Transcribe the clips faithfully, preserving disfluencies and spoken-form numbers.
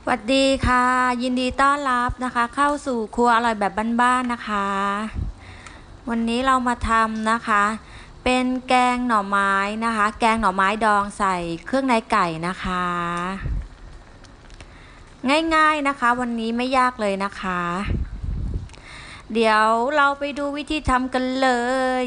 สวัสดีค่ะยินดีต้อนรับนะคะเข้าสู่ครัวอร่อยแบบบ้านๆนะคะวันนี้เรามาทำนะคะเป็นแกงหน่อไม้นะคะแกงหน่อไม้ดองใส่เครื่องในไก่นะคะง่ายๆนะคะวันนี้ไม่ยากเลยนะคะเดี๋ยวเราไปดูวิธีทำกันเลย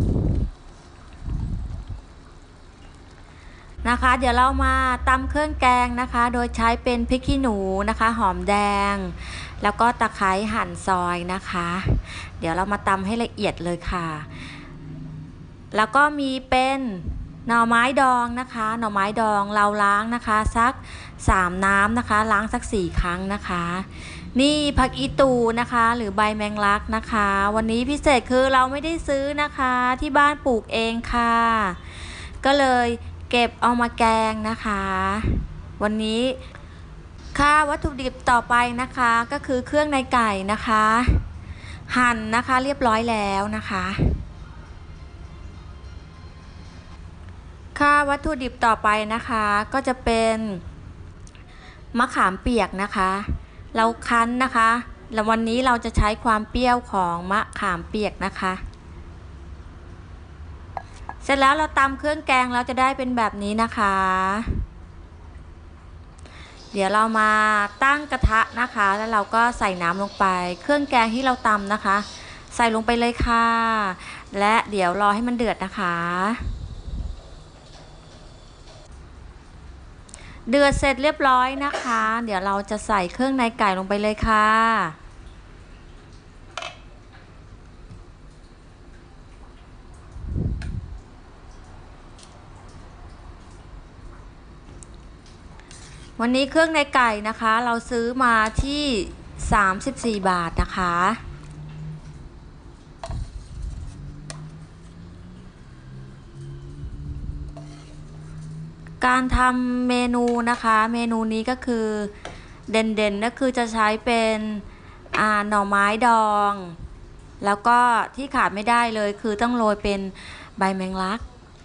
นะคะเดี๋ยวเรามาตำเครื่องแกงนะคะโดยใช้เป็นพริกขี้หนูนะคะหอมแดงแล้วก็ตะไคร้หั่นซอยนะคะเดี๋ยวเรามาตำให้ละเอียดเลยค่ะแล้วก็มีเป็นหน่อไม้ดองนะคะหน่อไม้ดองเราล้างนะคะสักสามน้ำนะคะล้างสักสี่ครั้งนะคะนี่ผักอีตูนะคะหรือใบแมงลักนะคะวันนี้พิเศษคือเราไม่ได้ซื้อนะคะที่บ้านปลูกเองค่ะก็เลยเก็บเอามาแกงนะคะวันนี้ค่าวัตถุดิบต่อไปนะคะก็คือเครื่องในไก่นะคะหั่นนะคะเรียบร้อยแล้วนะคะค่าวัตถุดิบต่อไปนะคะก็จะเป็นมะขามเปียกนะคะเราคั้นนะคะแล้ววันนี้เราจะใช้ความเปรี้ยวของมะขามเปียกนะคะเสร็จแล้วเราตำเครื่องแกงเราจะได้เป็นแบบนี้นะคะเดี๋ยวเรามาตั้งกระทะนะคะแล้วเราก็ใส่น้ำลงไปเครื่องแกงที่เราตำนะคะใส่ลงไปเลยค่ะและเดี๋ยวรอให้มันเดือดนะคะเดือดเสร็จเรียบร้อยนะคะเดี๋ยวเราจะใส่เครื่องในไก่ลงไปเลยค่ะวันนี้เครื่องในไก่นะคะเราซื้อมาที่สามสิบสี่บาทนะคะการทำเมนูนะคะเมนูนี้ก็คือเด่นๆก็คือจะใช้เป็นอ่าหน่อไม้ดองแล้วก็ที่ขาดไม่ได้เลยคือต้องโรยเป็นใบแมงลัก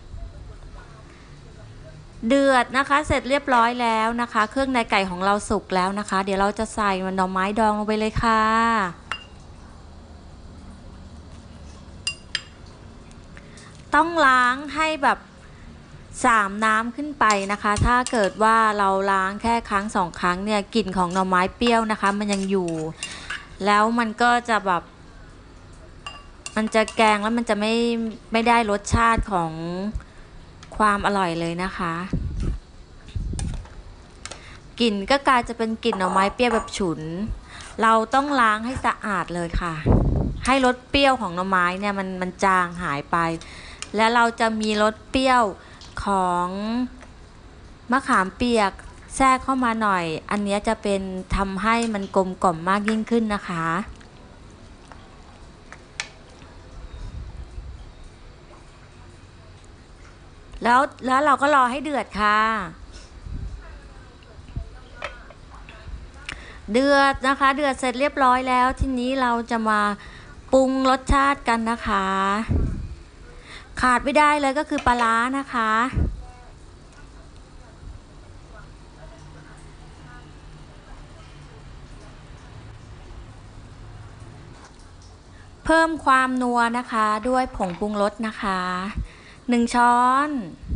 เดือดนะคะเสร็จเรียบร้อยแล้วนะคะเครื่องในไก่ของเราสุกแล้วนะคะเดี๋ยวเราจะใส่หน่อไม้ดองลงไปเลยค่ะต้องล้างให้แบบสามน้ำขึ้นไปนะคะถ้าเกิดว่าเราล้างแค่ครั้งสองครั้งเนี่ยกลิ่นของหน่อไม้เปรี้ยวนะคะมันยังอยู่แล้วมันก็จะแบบมันจะแกงแล้วมันจะไม่ไม่ได้รสชาติของความอร่อยเลยนะคะกลิ่นก็กลายจะเป็นกลิ่นหน่อไม้เปรี้ยวแบบฉุนเราต้องล้างให้สะอาดเลยค่ะให้รสเปรี้ยวของหน่อไม้เนี่ยมันมันจางหายไปและเราจะมีรสเปรี้ยวของมะขามเปียกแทรกเข้ามาหน่อยอันนี้จะเป็นทำให้มันกลมกล่อมมากยิ่งขึ้นนะคะแล้วแล้วเราก็รอให้เดือดค่ะเดือดนะคะเดือดเสร็จเรียบร้อยแล้วทีนี้เราจะมาปรุงรสชาติกันนะคะขาดไม่ได้เลยก็คือปลาร้านะคะเพิ่มความนัวนะคะด้วยผงปรุงรสนะคะหนึ่งช้อน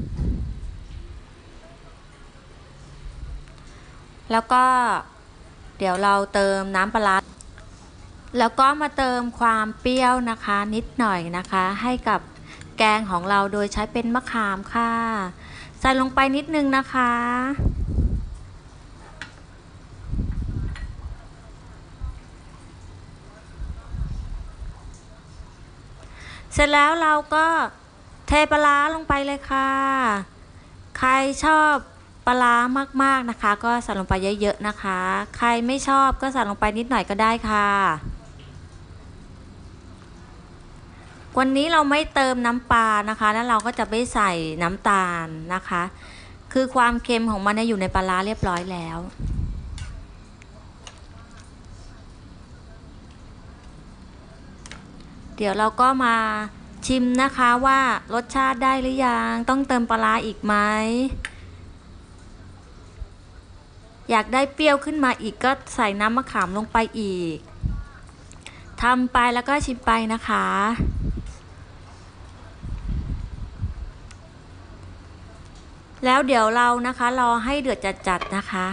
แล้วก็เดี๋ยวเราเติมน้ำปลาแล้วก็มาเติมความเปรี้ยวนะคะนิดหน่อยนะคะให้กับแกงของเราโดยใช้เป็นมะขามค่ะใส่ลงไปนิดนึงนะคะเสร็จแล้วเราก็เทปลาร้าลงไปเลยค่ะใครชอบปลามากๆนะคะก็ใส่ลงไปเยอะๆนะคะใครไม่ชอบก็ใส่ลงไปนิดหน่อยก็ได้ค่ะวันนี้เราไม่เติมน้ำปลานะคะแล้วเราก็จะไม่ใส่น้ำตาลนะคะคือความเค็มของมันอยู่ในปลาเรียบร้อยแล้วเดี๋ยวเราก็มาชิมนะคะว่ารสชาติได้หรือยังต้องเติมปลาอีกไหมอยากได้เปรี้ยวขึ้นมาอีกก็ใส่น้ำมะขามลงไปอีกทำไปแล้วก็ชิมไปนะคะแล้วเดี๋ยวเรานะคะรอให้เดือดจัดๆนะคะ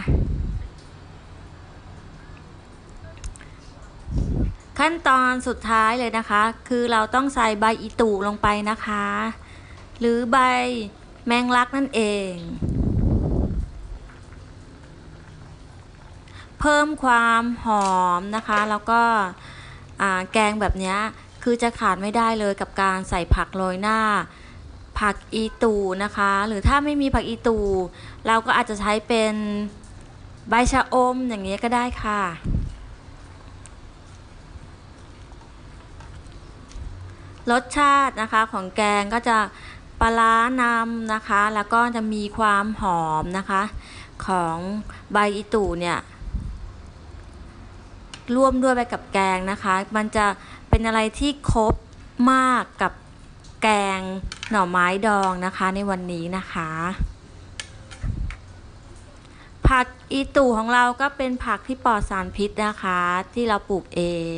ขั้นตอนสุดท้ายเลยนะคะคือเราต้องใส่ใบอีตู่ลงไปนะคะหรือใบแมงลักนั่นเองเพิ่มความหอมนะคะแล้วก็แกงแบบนี้คือจะขาดไม่ได้เลยกับการใส่ผักโรยหน้าผักอีตูนะคะหรือถ้าไม่มีผักอีตูเราก็อาจจะใช้เป็นใบชะอมอย่างนี้ก็ได้ค่ะรสชาตินะคะของแกงก็จะปลาร้านำนะคะแล้วก็จะมีความหอมนะคะของใบอีตูเนี่ยร่วมด้วยไปกับแกงนะคะมันจะเป็นอะไรที่ครบมากกับแกงหน่อไม้ดองนะคะในวันนี้นะคะผักอีตู่ของเราก็เป็นผักที่ปลอดสารพิษนะคะที่เราปลูกเอง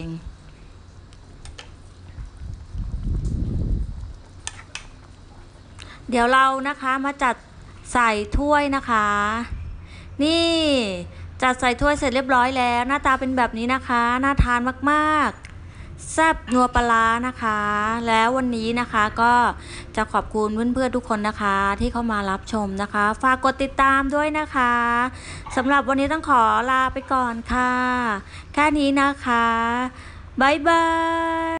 เดี๋ยวเรานะคะมาจัดใส่ถ้วยนะคะนี่จัดใส่ถ้วยเสร็จเรียบร้อยแล้วหน้าตาเป็นแบบนี้นะคะน่าทานมากๆแซ่บนัวปลานะคะแล้ววันนี้นะคะก็จะขอบคุณเพื่อนๆทุกคนนะคะที่เข้ามารับชมนะคะฝากกดติดตามด้วยนะคะสำหรับวันนี้ต้องขอลาไปก่อนค่ะแค่นี้นะคะบ๊ายบาย